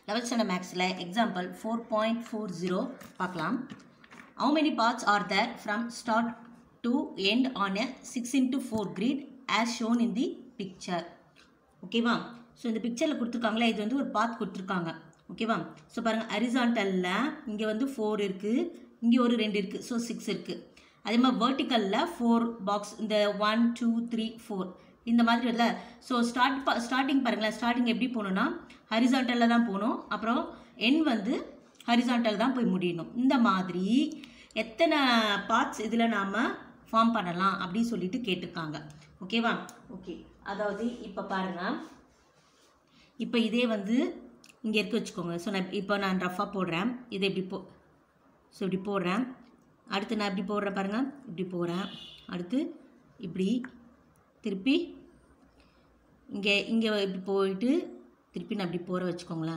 11th standard மேக்ஸில் example 4.40 பார்க்கலாம். How many parts are there from start to end on a 6x4 grid as shown in the picture? ஓகேவா? So இந்த பிக்சரில் கொடுத்துருக்காங்களே, இது வந்து ஒரு பாத் கொடுத்துருக்காங்க. ஓகேவா? ஸோ பாருங்கள், ஹரிசாண்டலில் இங்கே வந்து 4 இருக்குது, இங்கே ஒரு 2 இருக்குது, ஸோ 6 இருக்குது. அதே மாதிரி வெர்டிக்கலில் 4 பாக்ஸ், இந்த 1 2 3 4 இந்த மாதிரி இல்லை. ஸோ ஸ்டார்டிங் பாருங்களேன், ஸ்டார்டிங் எப்படி போகணுன்னா ஹரிசாண்டலில் தான் போகணும், அப்புறம் என் வந்து ஹரிசாண்டல் தான் போய் முடியணும். இந்த மாதிரி எத்தனை பார்ட்ஸ் இதில் நாம் ஃபார்ம் பண்ணலாம் அப்படின்னு சொல்லிட்டு கேட்டிருக்காங்க. ஓகேவா? ஓகே, அதாவது இப்போ பாருங்கள், இப்போ இதே வந்து இங்கே இருக்க வச்சுக்கோங்க. ஸோ நான் ரஃபாக போடுறேன், இதை இப்படி ஸோ இப்படி போடுறேன். அடுத்து நான் இப்படி போடுறேன் பாருங்கள், இப்படி போகிறேன். அடுத்து இப்படி திருப்பி இங்கே இப்படி போயிட்டு திருப்பி நான் இப்படி போகிற வச்சுக்கோங்களேன்.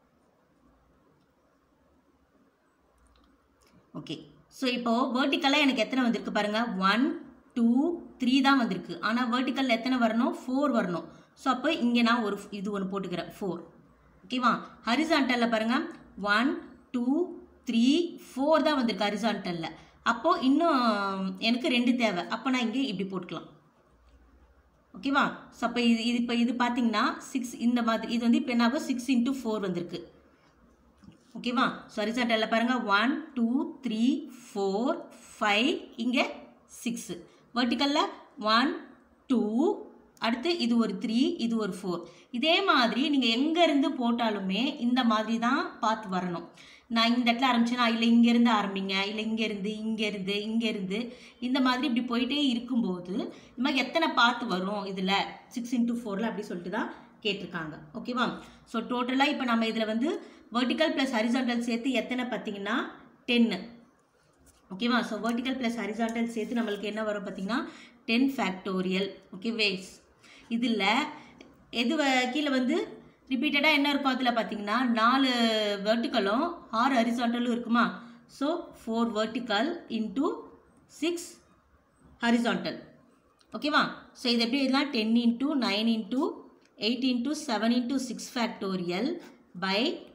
ஓகே, ஸோ இப்போது வேர்ட்டிக்கலாக எனக்கு எத்தனை வந்திருக்கு பாருங்கள், 1 2 3 தான் வந்திருக்கு. ஆனால் வேர்ட்டிக்கலில் எத்தனை வரணும், 4 வரணும். ஸோ அப்போ இங்கே நான் இது ஒன்று போட்டுக்கிறேன், 4. ஓகேவா? ஹரிசாண்டலில் பாருங்கள் 1 2 3 4 தான் வந்திருக்கு ஹரிசாண்டலில். அப்போது இன்னும் எனக்கு 2 தேவை. அப்போ நான் இங்கே இப்படி போட்டுக்கலாம். ஓகேவா? ஸோ அப்போ இது பார்த்தீங்கன்னா 6 இந்த மாதிரி, இது வந்து இப்போ என்ன ஆகும், 6x4 வந்திருக்கு. ஓகேவா? ஸோ ஹரிசாண்டலில் பாருங்கள் 1 2 3 4 5, இங்கே 6. வெர்டிக்கலில் 1 2, அடுத்து இது ஒரு 3, இது ஒரு 4. இதே மாதிரி நீங்கள் எங்கேருந்து போட்டாலுமே இந்த மாதிரி தான் பார்த்து வரணும். நான் இந்த இடத்துல ஆரம்பிச்சேன்னா இல்லை இங்கேருந்து ஆரம்பிங்க, இல்லை இங்கேருந்து இந்த மாதிரி இப்படி போயிட்டே இருக்கும்போது இந்த மாதிரி எத்தனை பார்த்து வரும் இதில் 6x4 அப்படி சொல்லிட்டு தான் கேட்டிருக்காங்க. ஓகேவா? ஸோ டோட்டலாக இப்போ நம்ம இதில் வந்து வெர்டிக்கல் ப்ளஸ் ஹரிசாண்டல் சேர்த்து எத்தனை பார்த்தீங்கன்னா 10. ஓகேவா? ஸோ வெர்டிக்கல் ப்ளஸ் ஹரிசாண்டல் சேர்த்து நம்மளுக்கு என்ன வரும் பார்த்தீங்கன்னா 10 ஃபேக்டோரியல். ஓகே, வேஸ் இதில் எது கீழே வந்து ரிப்பீட்டடாக என்ன இருக்கும், அதில் பார்த்தீங்கன்னா 4 வெர்டிக்கலும் 6 ஹரிசாண்டலும் இருக்குமா. So 4 vertical into 6 horizontal. ஓகேவா? ஸோ இது எப்படி இதெல்லாம் 10 into 9 into 8 into 7 into 6 factorial by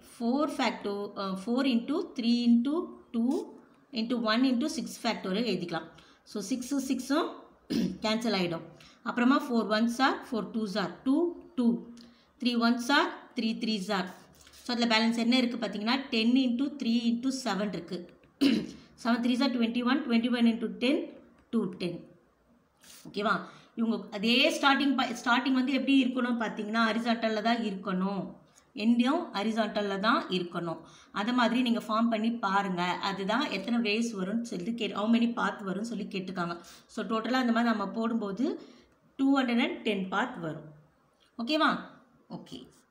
4 into 3 into 2 into 1 into 6 factorial எழுதிக்கலாம். ஸோ 6 6ம் கேன்சல் ஆகிடும். அப்புறமா 4 1s are 4 2s are 2 2, 3 1s are 3 3s are. So அதில் பேலன்ஸ் என்ன இருக்குது பார்த்தீங்கன்னா 10 இன்ட்டு 3 இன்ட்டு 7 இருக்குது. 7 3s are 21, 21 இன்ட்டு 10 210. ஓகேவா? இவங்க அதே ஸ்டார்டிங் வந்து எப்படி இருக்கணும் பார்த்தீங்கன்னா ஹரிசாண்டலில் தான் இருக்கணும், எண்டையும் ஹரிசாண்டலில் தான் இருக்கணும். அதை மாதிரி நீங்கள் ஃபார்ம் பண்ணி பாருங்கள். அதுதான் எத்தனை வேஸ் வரும்னு சொல்லிட்டு how many path வரும்னு சொல்லி கேட்டிருக்காங்க. ஸோ டோட்டலாக அந்த மாதிரி நம்ம போடும்போது 210 path வரும். ஓகேவா? ஓகே.